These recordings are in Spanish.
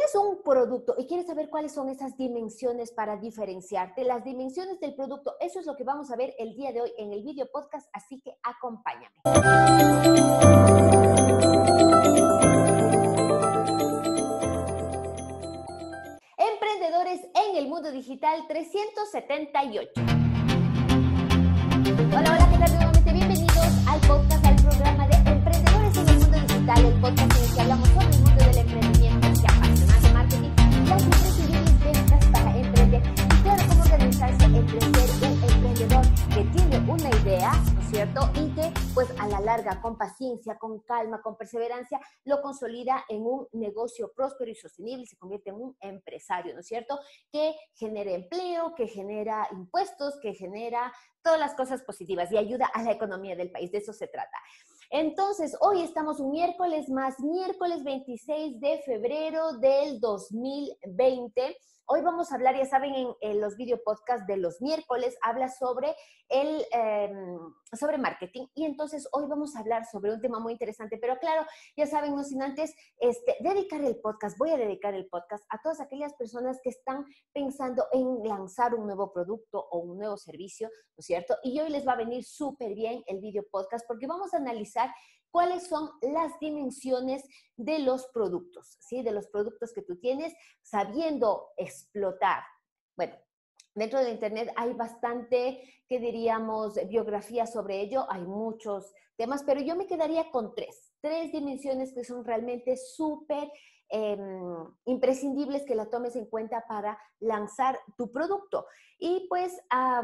tienes un producto y quieres saber cuáles son esas dimensiones para diferenciarte, las dimensiones del producto, eso es lo que vamos a ver el día de hoy en el video podcast, así que acompáñame. Emprendedores en el mundo digital 378. Hola, hola, ¿qué tal? Nuevamente bienvenidos al podcast, al programa de Emprendedores en el mundo digital, el podcast en el que hablamos sobre el mundo del emprendimiento, que apasiona de marketing, las imprescindibles ventas para emprender y claro, cómo organizarse, emprender un emprendedor que tiene una idea, ¿no es cierto? Y que pues a la larga, con paciencia, con calma, con perseverancia, lo consolida en un negocio próspero y sostenible y se convierte en un empresario, ¿no es cierto? Que genera empleo, que genera impuestos, que genera todas las cosas positivas y ayuda a la economía del país. De eso se trata. Entonces, hoy estamos un miércoles más, miércoles 26 de febrero del 2020. Hoy vamos a hablar, ya saben, en los video podcasts de los miércoles, habla sobre sobre marketing. Y entonces hoy vamos a hablar sobre un tema muy interesante. Pero claro, ya saben, no sin antes dedicar el podcast, voy a dedicar el podcast a todas aquellas personas que están pensando en lanzar un nuevo producto o un nuevo servicio, ¿no es cierto? Y hoy les va a venir súper bien el video podcast porque vamos a analizar cuáles son las dimensiones de los productos, ¿sí? De los productos que tú tienes, sabiendo explotar. Bueno, dentro de Internet hay bastante, que diríamos, biografía sobre ello, hay muchos temas, pero yo me quedaría con tres dimensiones que son realmente súper imprescindibles que la tomes en cuenta para lanzar tu producto. Y pues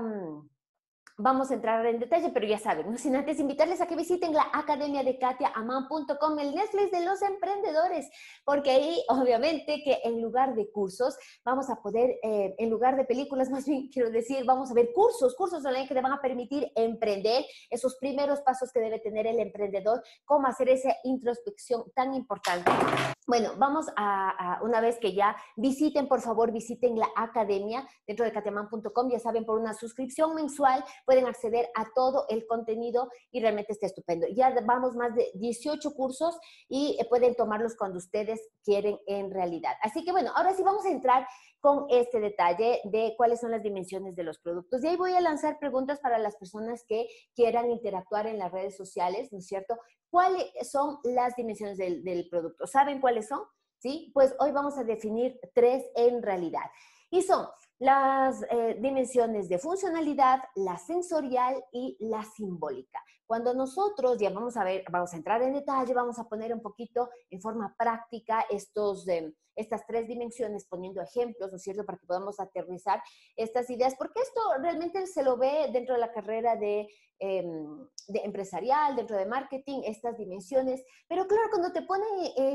vamos a entrar en detalle, pero ya saben, no sin antes invitarles a que visiten la academia de KatiaAmán.com, el Netflix de los emprendedores, porque ahí obviamente que en lugar de cursos vamos a poder, en lugar de películas más bien quiero decir, vamos a ver cursos online que te van a permitir emprender, esos primeros pasos que debe tener el emprendedor, cómo hacer esa introspección tan importante. Bueno, vamos una vez que ya visiten, por favor, visiten la academia dentro de KatiaAmán.com, ya saben, por una suscripción mensual pueden acceder a todo el contenido y realmente está estupendo. Ya vamos más de 18 cursos y pueden tomarlos cuando ustedes quieren en realidad. Así que bueno, ahora sí vamos a entrar con este detalle de cuáles son las dimensiones de los productos. Y ahí voy a lanzar preguntas para las personas que quieran interactuar en las redes sociales, ¿no es cierto? ¿Cuáles son las dimensiones del producto? ¿Saben cuáles son? ¿Sí? Pues hoy vamos a definir tres en realidad. Y son las dimensiones de funcionalidad, la sensorial y la simbólica. Cuando nosotros, ya vamos a ver, vamos a entrar en detalle, vamos a poner un poquito en forma práctica estas tres dimensiones, poniendo ejemplos, ¿no es cierto?, para que podamos aterrizar estas ideas, porque esto realmente se lo ve dentro de la carrera de empresarial, dentro de marketing, estas dimensiones, pero claro, cuando te ponen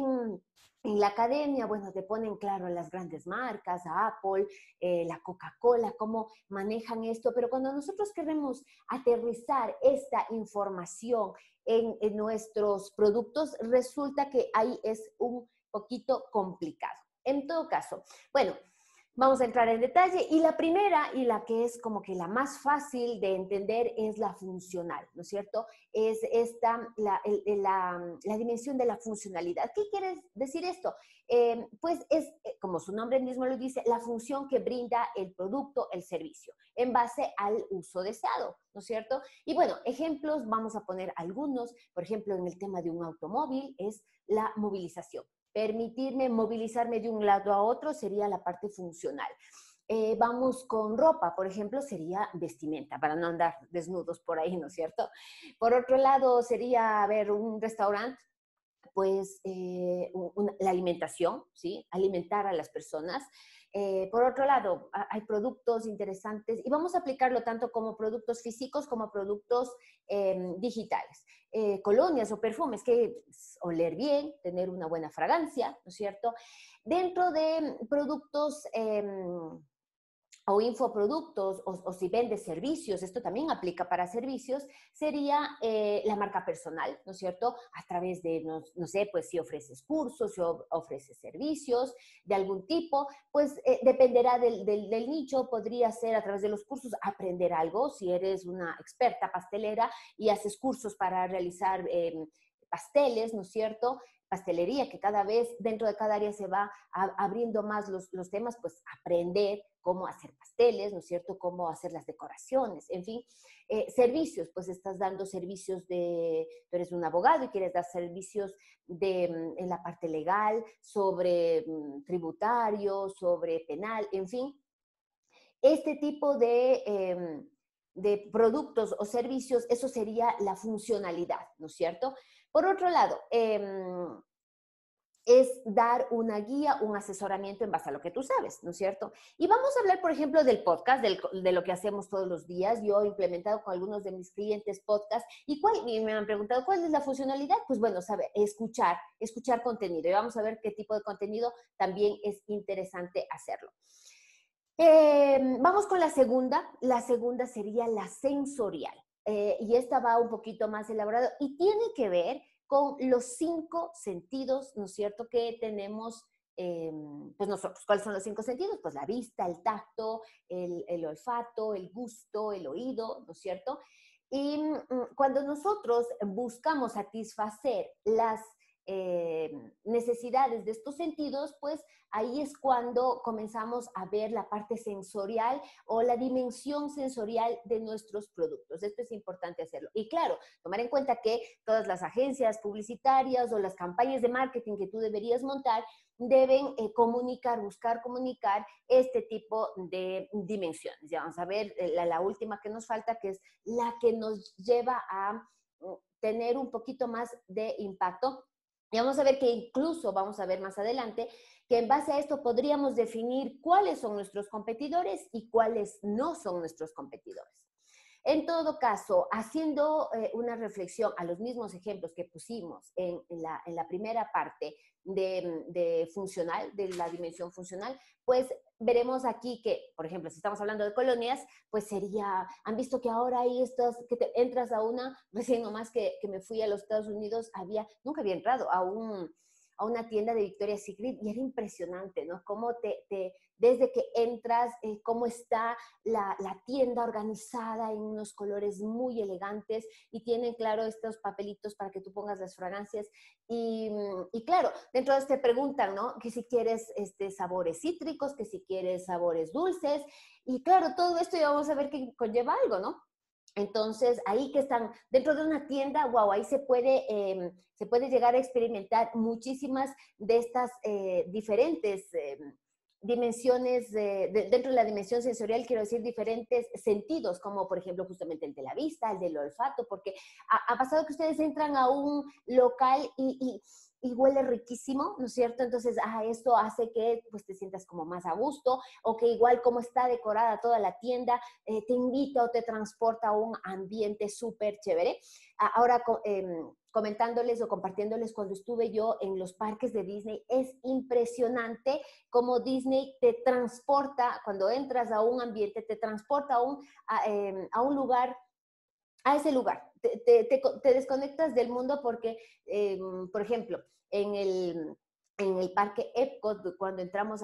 en la academia, bueno, te ponen, claro, las grandes marcas, a Apple, la Coca-Cola, cómo manejan esto, pero cuando nosotros queremos aterrizar esta información en nuestros productos, resulta que ahí es un poquito complicado. En todo caso, bueno, vamos a entrar en detalle y la primera y la que es como que la más fácil de entender es la funcional, ¿no es cierto? Es la dimensión de la funcionalidad. ¿Qué quiere decir esto? Pues es, como su nombre mismo lo dice, la función que brinda el producto, el servicio, en base al uso deseado, ¿no es cierto? Y bueno, ejemplos, vamos a poner algunos, por ejemplo, en el tema de un automóvil es la movilización. Permitirme movilizarme de un lado a otro sería la parte funcional. Vamos con ropa, por ejemplo, sería vestimenta, para no andar desnudos por ahí, ¿no es cierto? Por otro lado, sería, a ver, un restaurante, pues la alimentación, ¿sí? Alimentar a las personas. Por otro lado, hay productos interesantes y vamos a aplicarlo tanto como productos físicos como productos digitales. Colonias o perfumes, que oler bien, tener una buena fragancia, ¿no es cierto? Dentro de productos o infoproductos, o si vendes servicios, esto también aplica para servicios, sería la marca personal, ¿no es cierto? A través de, no sé, pues si ofreces cursos, si ofreces servicios de algún tipo, pues dependerá del nicho, podría ser a través de los cursos aprender algo, si eres una experta pastelera y haces cursos para realizar pasteles, ¿no es cierto? Pastelería, que cada vez dentro de cada área se va abriendo más los temas, pues aprender cómo hacer pasteles, ¿no es cierto? Cómo hacer las decoraciones, en fin. Servicios, pues estás dando servicios tú eres un abogado y quieres dar servicios en la parte legal, sobre tributario, sobre penal, en fin. Este tipo de productos o servicios, eso sería la funcionalidad, ¿no es cierto? Por otro lado, es dar una guía, un asesoramiento en base a lo que tú sabes, ¿no es cierto? Y vamos a hablar, por ejemplo, del podcast, de lo que hacemos todos los días. Yo he implementado con algunos de mis clientes podcast y me han preguntado, ¿cuál es la funcionalidad? Pues bueno, escuchar contenido. Y vamos a ver qué tipo de contenido también es interesante hacerlo. Vamos con la segunda. La segunda sería la sensorial. Y esta va un poquito más elaborada y tiene que ver con los 5 sentidos, ¿no es cierto?, que tenemos pues nosotros. ¿Cuáles son los 5 sentidos? Pues la vista, el tacto, el olfato, el gusto, el oído, ¿no es cierto? Y cuando nosotros buscamos satisfacer las necesidades de estos sentidos, pues ahí es cuando comenzamos a ver la parte sensorial o la dimensión sensorial de nuestros productos. Esto es importante hacerlo. Y claro, tomar en cuenta que todas las agencias publicitarias o las campañas de marketing que tú deberías montar deben buscar comunicar este tipo de dimensiones. Ya vamos a ver la última que nos falta, que es la que nos lleva a tener un poquito más de impacto. Y vamos a ver que incluso, vamos a ver más adelante, que en base a esto podríamos definir cuáles son nuestros competidores y cuáles no son nuestros competidores. En todo caso, haciendo una reflexión a los mismos ejemplos que pusimos en la primera parte de funcional, de la dimensión funcional, pues veremos aquí que, por ejemplo, si estamos hablando de colonias, pues han visto que ahora hay que te entras a recién nomás que me fui a los Estados Unidos, nunca había entrado a una tienda de Victoria's Secret y era impresionante, ¿no? Cómo desde que entras, cómo está la tienda organizada en unos colores muy elegantes y tienen, claro, estos papelitos para que tú pongas las fragancias. Y claro, dentro de te preguntan, ¿no? Que si quieres sabores cítricos, que si quieres sabores dulces. Y claro, todo esto ya vamos a ver que conlleva algo, ¿no? Entonces, ahí que están dentro de una tienda, wow, ahí se puede llegar a experimentar muchísimas de estas diferentes dimensiones, dentro de la dimensión sensorial, quiero decir, diferentes sentidos, como por ejemplo justamente el de la vista, el del olfato, porque ha pasado que ustedes entran a un local y huele riquísimo, ¿no es cierto? Entonces, esto hace que pues te sientas como más a gusto, o que igual como está decorada toda la tienda, te invita o te transporta a un ambiente súper chévere. Ahora, comentándoles o compartiéndoles cuando estuve yo en los parques de Disney, es impresionante cómo Disney te transporta, cuando entras a un ambiente, te transporta a un lugar, a ese lugar. Te desconectas del mundo porque, por ejemplo, en el parque Epcot, cuando entramos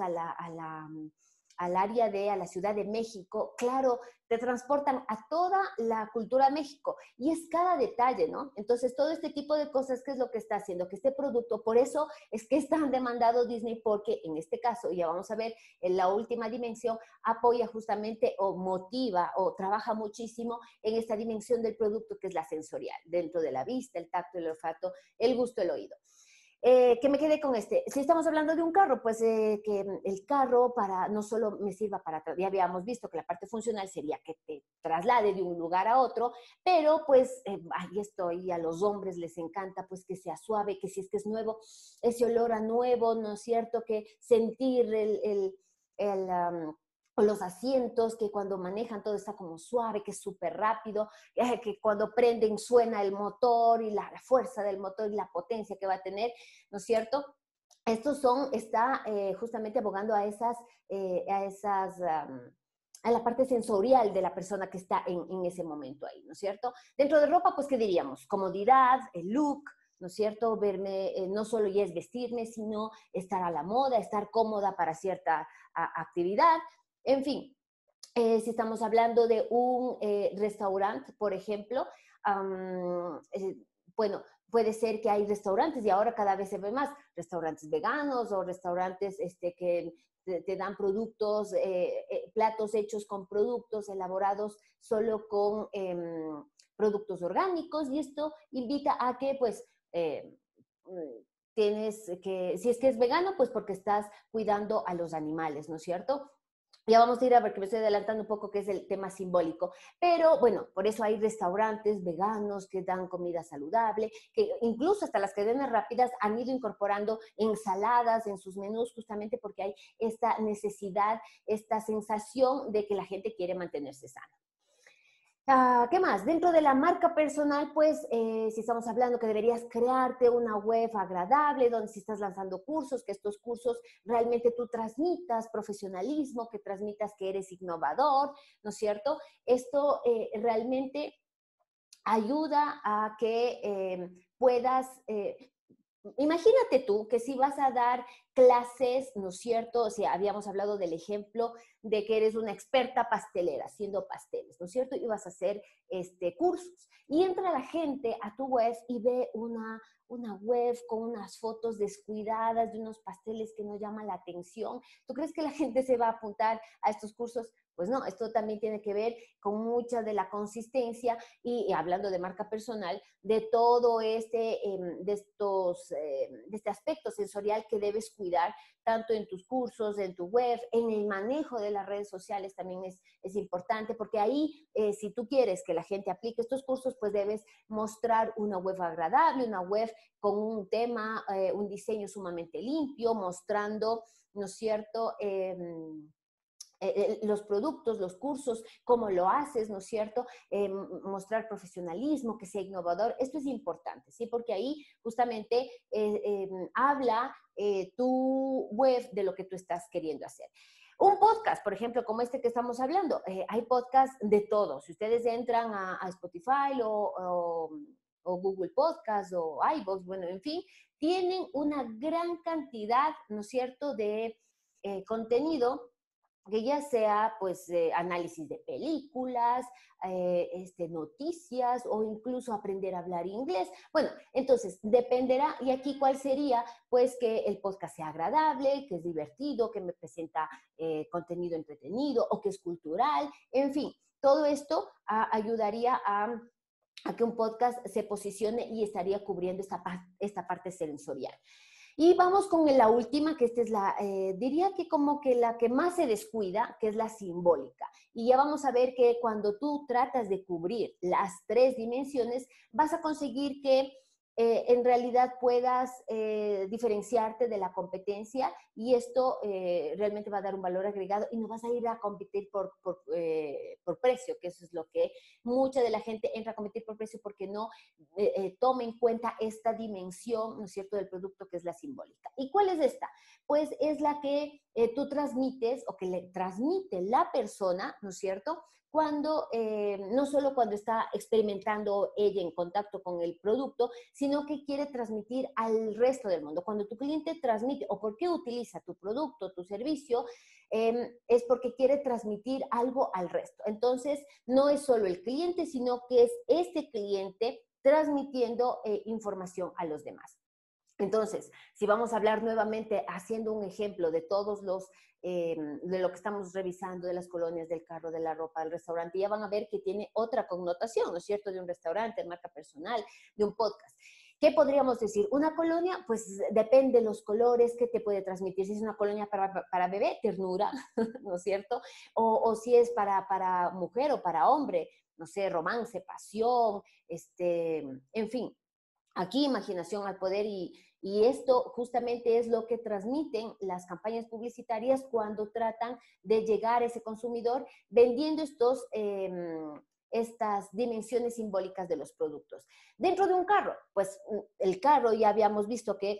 al área a la Ciudad de México, claro, te transportan a toda la cultura de México y es cada detalle, ¿no? Entonces, todo este tipo de cosas, ¿qué es lo que está haciendo? Que este producto, por eso es que es tan demandado Disney, porque en este caso, ya vamos a ver, en la última dimensión, apoya justamente o motiva o trabaja muchísimo en esta dimensión del producto que es la sensorial, dentro de la vista, el tacto, el olfato, el gusto, el oído. Que me quedé con si estamos hablando de un carro, pues que el carro no solo me sirva ya habíamos visto que la parte funcional sería que te traslade de un lugar a otro, pero pues ahí estoy, a los hombres les encanta pues que sea suave, que si es que es nuevo, ese olor a nuevo, ¿no es cierto? Que sentir los asientos, que cuando manejan todo está como suave, que es súper rápido, que cuando prenden suena el motor y la fuerza del motor y la potencia que va a tener, ¿no es cierto? Está justamente abogando a la parte sensorial de la persona que está en ese momento ahí, ¿no es cierto? Dentro de ropa, pues, ¿qué diríamos? Comodidad, el look, ¿no es cierto? Verme, no solo ya es vestirme, sino estar a la moda, estar cómoda para cierta actividad. En fin, si estamos hablando de un restaurante, por ejemplo, bueno, puede ser que hay restaurantes, y ahora cada vez se ve más, restaurantes veganos o restaurantes que te dan productos, platos hechos con productos elaborados solo con productos orgánicos, y esto invita a que, pues, tienes que, si es que es vegano, pues porque estás cuidando a los animales, ¿no es cierto? Ya vamos a ir a ver, que me estoy adelantando un poco, que es el tema simbólico. Pero bueno, por eso hay restaurantes veganos que dan comida saludable, que incluso hasta las cadenas rápidas han ido incorporando ensaladas en sus menús, justamente porque hay esta necesidad, esta sensación de que la gente quiere mantenerse sana. ¿Qué más? Dentro de la marca personal, pues, si estamos hablando que deberías crearte una web agradable, donde si estás lanzando cursos, que estos cursos realmente tú transmitas profesionalismo, que transmitas que eres innovador, ¿no es cierto? Esto realmente ayuda a que puedas imagínate tú que si vas a dar clases, ¿no es cierto? O sea, habíamos hablado del ejemplo de que eres una experta pastelera haciendo pasteles, ¿no es cierto? Y vas a hacer cursos. Y entra la gente a tu web y ve una web con unas fotos descuidadas de unos pasteles que no llaman la atención. ¿Tú crees que la gente se va a apuntar a estos cursos? Pues no, esto también tiene que ver con mucha de la consistencia y hablando de marca personal, de todo de este aspecto sensorial que debes cuidar, tanto en tus cursos, en tu web, en el manejo de las redes sociales también es importante, porque ahí, si tú quieres que la gente aplique estos cursos, pues debes mostrar una web agradable, una web con un tema, un diseño sumamente limpio, mostrando, ¿no es cierto?, los productos, los cursos, cómo lo haces, ¿no es cierto? Mostrar profesionalismo, que sea innovador. Esto es importante, ¿sí? Porque ahí justamente habla tu web de lo que tú estás queriendo hacer. Un podcast, por ejemplo, como este que estamos hablando, hay podcasts de todo. Si ustedes entran a Spotify o Google Podcast o iVoox, bueno, en fin, tienen una gran cantidad, ¿no es cierto?, de contenido, que ya sea pues análisis de películas, noticias o incluso aprender a hablar inglés. Bueno, entonces dependerá, y aquí cuál sería, pues que el podcast sea agradable, que es divertido, que me presenta contenido entretenido o que es cultural, en fin, todo esto ayudaría a que un podcast se posicione y estaría cubriendo esta parte sensorial. Y vamos con la última, que esta es diría que como que la que más se descuida, que es la simbólica. Y ya vamos a ver que cuando tú tratas de cubrir las tres dimensiones, vas a conseguir que en realidad puedas diferenciarte de la competencia, y esto realmente va a dar un valor agregado y no vas a ir a competir por precio, que eso es lo que mucha de la gente entra a competir por precio, porque no toma en cuenta esta dimensión, ¿no es cierto?, del producto, que es la simbólica. ¿Y cuál es esta? Pues es la que tú transmites o que le transmite la persona, ¿no es cierto?, cuando, no solo cuando está experimentando ella en contacto con el producto, sino que quiere transmitir al resto del mundo. Cuando tu cliente transmite, o por qué utiliza tu producto, tu servicio, es porque quiere transmitir algo al resto. Entonces, no es solo el cliente, sino que es este cliente transmitiendo información a los demás. Entonces, si vamos a hablar nuevamente, haciendo un ejemplo de todos de lo que estamos revisando, de las colonias, del carro, de la ropa, del restaurante, ya van a ver que tiene otra connotación, ¿no es cierto?, de un restaurante, de marca personal, de un podcast. ¿Qué podríamos decir? Una colonia, pues depende de los colores que te puede transmitir. Si es una colonia para bebé, ternura, ¿no es cierto? O si es para mujer o para hombre, no sé, romance, pasión, en fin. Aquí imaginación al poder, y esto justamente es lo que transmiten las campañas publicitarias cuando tratan de llegar a ese consumidor vendiendo estas dimensiones simbólicas de los productos. Dentro de un carro, pues el carro ya habíamos visto que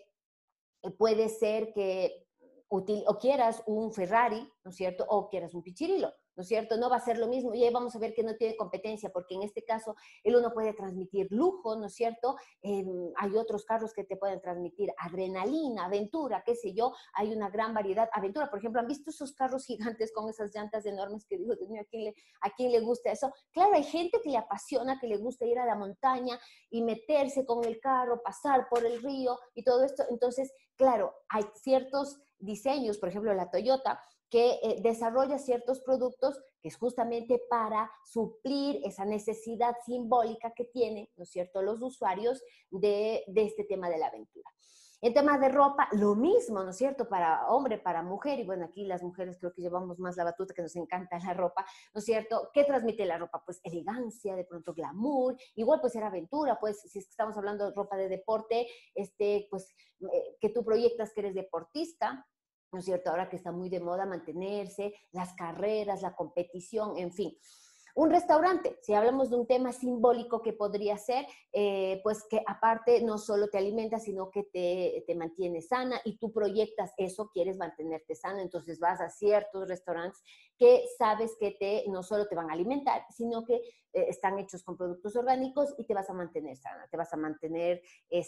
puede ser que o quieras un Ferrari, ¿no es cierto?, o quieras un Pichirilo. ¿no es cierto? No va a ser lo mismo y ahí vamos a ver que no tiene competencia, porque en este caso el uno puede transmitir lujo, ¿no es cierto? Hay otros carros que te pueden transmitir adrenalina, aventura, qué sé yo, hay una gran variedad. Aventura, por ejemplo, ¿han visto esos carros gigantes con esas llantas enormes que digo, Dios mío, a quién le gusta eso? Claro, hay gente que le apasiona, que le gusta ir a la montaña y meterse con el carro, pasar por el río y todo esto. Entonces, claro, hay ciertos diseños, por ejemplo, la Toyota, que desarrolla ciertos productos que es justamente para suplir esa necesidad simbólica que tienen, ¿no es cierto?, los usuarios de este tema de la aventura. En temas de ropa, lo mismo, ¿no es cierto?, para hombre, para mujer, y bueno, aquí las mujeres creo que llevamos más la batuta, que nos encanta la ropa, ¿no es cierto? ¿Qué transmite la ropa? Pues elegancia, de pronto glamour, igual puede ser aventura, pues si estamos hablando de ropa de deporte, pues que tú proyectas que eres deportista, ¿no es cierto? Ahora que está muy de moda mantenerse, las carreras, la competición, en fin. Un restaurante, si hablamos de un tema simbólico que podría ser, pues que aparte no solo te alimenta, sino que te mantiene sana y tú proyectas eso, quieres mantenerte sana, entonces vas a ciertos restaurantes que sabes que no solo te van a alimentar, sino que están hechos con productos orgánicos y te vas a mantener sana, te vas a mantener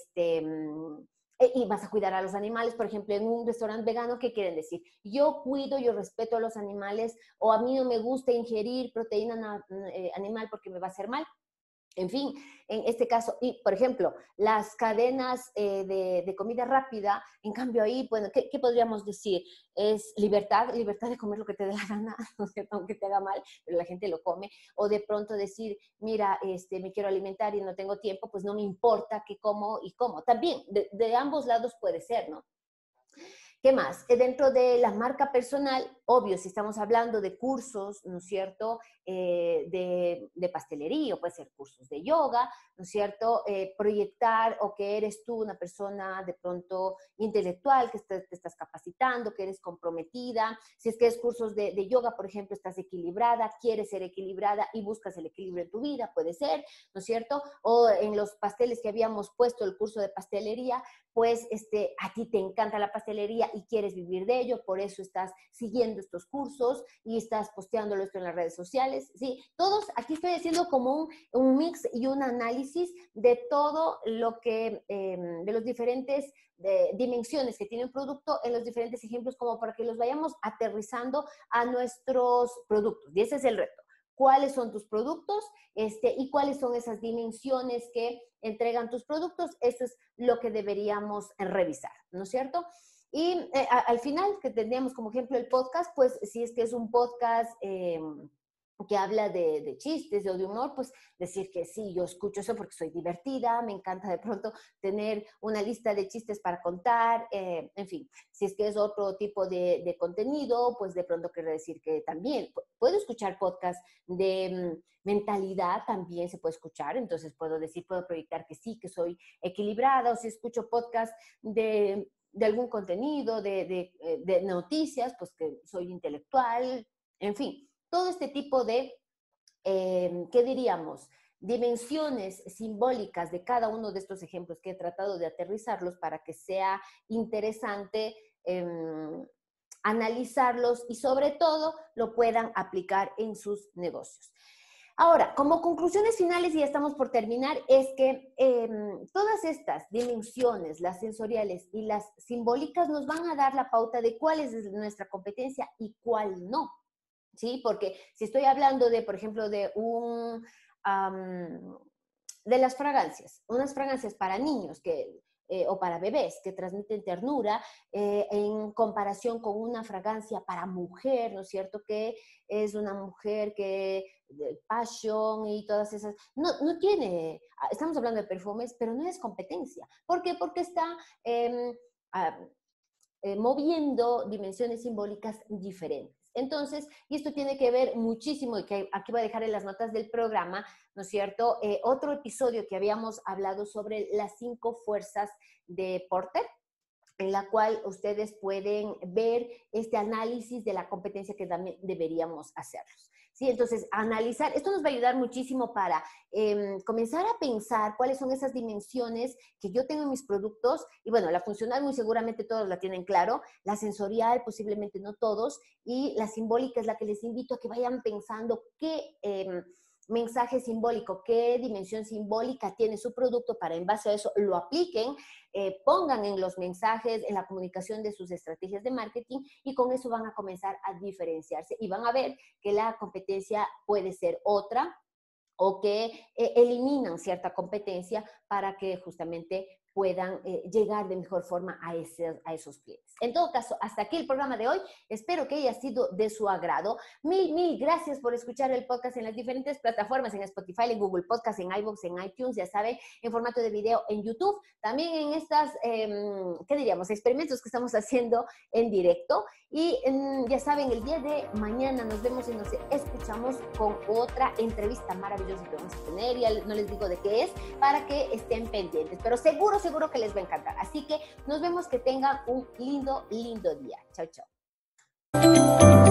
y vas a cuidar a los animales. Por ejemplo, en un restaurante vegano, ¿qué quieren decir? Yo cuido, yo respeto a los animales, o a mí no me gusta ingerir proteína animal porque me va a hacer mal. En fin, en este caso, y por ejemplo, las cadenas de comida rápida, en cambio ahí, bueno, ¿qué podríamos decir? Es libertad de comer lo que te dé la gana, ¿no es cierto? Aunque te haga mal, pero la gente lo come. O de pronto decir, mira, me quiero alimentar y no tengo tiempo, pues no me importa qué como y cómo. También, de ambos lados puede ser, ¿no? ¿Qué más? Dentro de la marca personal, obvio, si estamos hablando de cursos, ¿no es cierto?, de pastelería, o puede ser cursos de yoga, ¿no es cierto?, proyectar o que eres tú una persona de pronto intelectual, que te estás capacitando, que eres comprometida. Si es que es cursos de yoga, por ejemplo, estás equilibrada, quieres ser equilibrada y buscas el equilibrio en tu vida, puede ser, ¿no es cierto? O en los pasteles que habíamos puesto, el curso de pastelería, pues a ti te encanta la pastelería y quieres vivir de ello, por eso estás siguiendo estos cursos y estás posteándolo esto en las redes sociales, ¿sí? Todos, aquí estoy haciendo como un mix y un análisis de todo lo que, de los diferentes dimensiones que tiene un producto en los diferentes ejemplos, como para que los vayamos aterrizando a nuestros productos. Y ese es el reto. ¿Cuáles son tus productos? Y cuáles son esas dimensiones que entregan tus productos. Eso es lo que deberíamos revisar, ¿no es cierto? Y al final, que tendríamos como ejemplo el podcast, pues si es que es un podcast que habla de chistes o de humor, pues decir que sí, yo escucho eso porque soy divertida, me encanta de pronto tener una lista de chistes para contar, en fin, si es que es otro tipo de contenido, pues de pronto quiere decir que también puedo escuchar podcast de mentalidad, también se puede escuchar, entonces puedo decir, puedo proyectar que sí, que soy equilibrada, o si escucho podcast de algún contenido, de noticias, pues que soy intelectual, en fin, todo este tipo de, ¿qué diríamos?, dimensiones simbólicas de cada uno de estos ejemplos que he tratado de aterrizarlos para que sea interesante analizarlos y sobre todo lo puedan aplicar en sus negocios. Ahora, como conclusiones finales, y ya estamos por terminar, es que todas estas dimensiones, las sensoriales y las simbólicas, nos van a dar la pauta de cuál es nuestra competencia y cuál no, ¿sí? Porque si estoy hablando de, por ejemplo, de las fragancias, unas fragancias para niños o para bebés que transmiten ternura en comparación con una fragancia para mujer, ¿no es cierto? Que es una mujer que passion y todas esas, no tiene, estamos hablando de perfumes, pero no es competencia. ¿Por qué? Porque está moviendo dimensiones simbólicas diferentes. Entonces, y esto tiene que ver muchísimo, y que aquí voy a dejar en las notas del programa, ¿no es cierto? Otro episodio que habíamos hablado sobre las 5 fuerzas de Porter, en la cual ustedes pueden ver este análisis de la competencia que también deberíamos hacerlos. ¿Sí? Entonces, analizar, esto nos va a ayudar muchísimo para comenzar a pensar cuáles son esas dimensiones que yo tengo en mis productos. Y bueno, la funcional muy seguramente todos la tienen claro, la sensorial posiblemente no todos, y la simbólica es la que les invito a que vayan pensando qué mensaje simbólico, qué dimensión simbólica tiene su producto para en base a eso lo apliquen, pongan en los mensajes, en la comunicación de sus estrategias de marketing y con eso van a comenzar a diferenciarse y van a ver que la competencia puede ser otra o que eliminan cierta competencia para que justamente puedan llegar de mejor forma a esos clientes. En todo caso, hasta aquí el programa de hoy. Espero que haya sido de su agrado. Mil gracias por escuchar el podcast en las diferentes plataformas, en Spotify, en Google Podcast, en iVoox, en iTunes, ya saben, en formato de video en YouTube. También en estas, ¿qué diríamos? Experimentos que estamos haciendo en directo. Y ya saben, el día de mañana nos vemos y nos escuchamos con otra entrevista maravillosa que vamos a tener. Ya no les digo de qué es, para que estén pendientes. Pero seguro que les va a encantar. Así que nos vemos, que tengan un lindo día. Chao, chao.